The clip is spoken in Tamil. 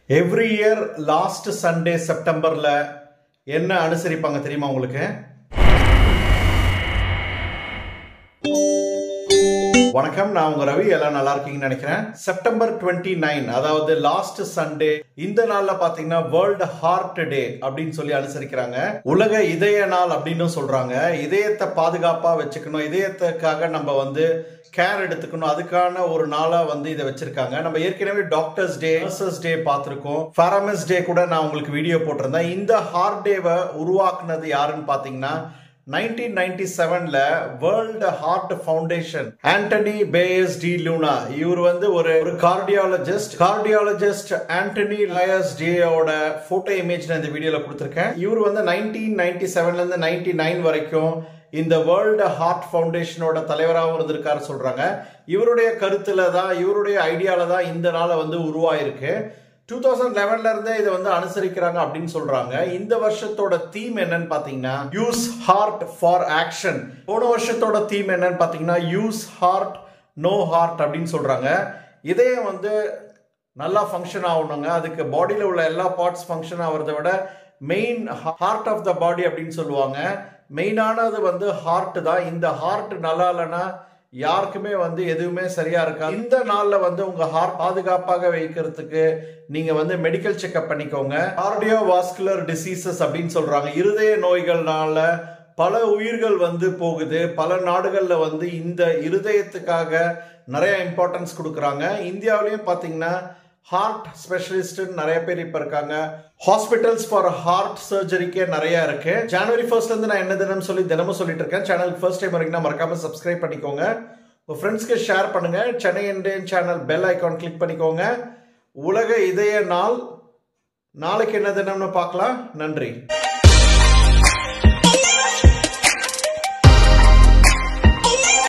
Every year last Sunday Septemberல என்ன அனுசரிப்பாங்க தெரியுமா உங்களுக்கு? வணக்கம், நான் உங்க ரவி. எல்லாம் நல்லா இருக்கீங்கன்னு நினைக்கிறேன். செப்டம்பர் 29, அதாவது லாஸ்ட் சண்டே, இந்த நாள்ல பாத்தீங்கன்னா வேர்ல்ட் ஹார்ட் டே அப்படின்னு சொல்லி அனுசரிக்கிறாங்க. உலக இதய நாள் அப்படின்னு சொல்றாங்க. இதயத்தை பாதுகாப்பா வச்சுக்கணும், இதயத்துக்காக நம்ம கேர் எடுத்துக்கணும், அதுக்கான ஒரு நாளா இதை வச்சிருக்காங்க. நம்ம ஏற்கனவே டாக்டர்ஸ் டே, நர்சஸ் டே பார்த்திருக்கோம். ஃபார்மர்ஸ் டே கூட நான் உங்களுக்கு வீடியோ போட்டிருந்தேன். இந்த ஹார்ட் டேவை உருவாக்குனது யாருன்னு பாத்தீங்கன்னா 1997ல world heart foundation Antoni Bayes de Luna, இவர் ஒரு கார்டியாலஜிஸ்ட் ஆண்டனி லயஸ் டேயோட போட்டோ இமேஜ் நான் இந்த வீடியோல கொடுத்திருக்கேன். இவர் 1997ல இருந்து 99 வரைக்கும் இந்த வேர்ல்ட் ஹார்ட் ஃபவுண்டேஷனோட தலைவராகவும் இருந்திருக்காரு சொல்றாங்க. இவருடைய கருத்துல தான், இவருடைய ஐடியால தான் இந்த நாளை உருவாயிருக்கு. 2011ல இருந்தே இதை அனுசரிக்கிறாங்க அப்படின்னு சொல்றாங்க. இந்த வருஷத்தோட தீம் என்னன்னு பாத்தீங்கன்னா யூஸ் ஹார்ட் ஃபார் ஆக்ஷன். போன வருஷத்தோட தீம் என்னன்னு பாத்தீங்கன்னா யூஸ் ஹார்ட் நோ ஹார்ட் அப்படின்னு சொல்றாங்க. இதயம் நல்லா ஃபங்க்ஷன் ஆகணுங்க, அதுக்கு பாடியில உள்ள எல்லா பார்ட்ஸ் ஃபங்க்ஷன் ஆகிறத விட main heart of the body அப்படின்னு சொல்லுவாங்க. மெயினானது ஹார்ட் தான். இந்த ஹார்ட் நல்லா இல்லைன்னா யாருக்குமே எதுவுமே சரியா இருக்காது. இந்த நாள்ல உங்க ஹார்ட் பாதுகாப்பாக வைக்கிறதுக்கு நீங்க மெடிக்கல் செக்அப் பண்ணிக்கோங்க. கார்டியோவாஸ்குலர் டிசீசஸ் அப்படின்னு சொல்றாங்க. இருதய நோய்கள்னால பல உயிர்கள் போகுது. பல நாடுகள்ல இந்த இருதயத்துக்காக நிறைய இம்பார்ட்டன்ஸ் கொடுக்கறாங்க. இந்தியாவிலயும் பாத்தீங்கன்னா ஹார்ட் ஸ்பெஷலிஸ்ட் நிறைய பேர் இப்ப இருக்காங்க. ஹாஸ்பிட்டல்ஸ் ஃபார் ஹார்ட் சர்ஜரிக்கே நிறைய இருக்கு. ஜனவரி 1st இருந்து நான் என்ன தினம் சொல்லி தினமும் சொல்லிட்டு இருக்கேன். சேனலுக்கு ஃபர்ஸ்ட் டைம் வரைக்கும் மறக்காம சப்ஸ்கிரைப் பண்ணிக்கோங்க. உங்க ஃப்ரெண்ட்ஸ்க்கு ஷேர் பண்ணுங்க. Chennai Indian channel bell icon click பண்ணிக்கோங்க. உலக இதய நாள் நாளைக்கு என்ன தினம்னு பார்க்கலாம். நன்றி.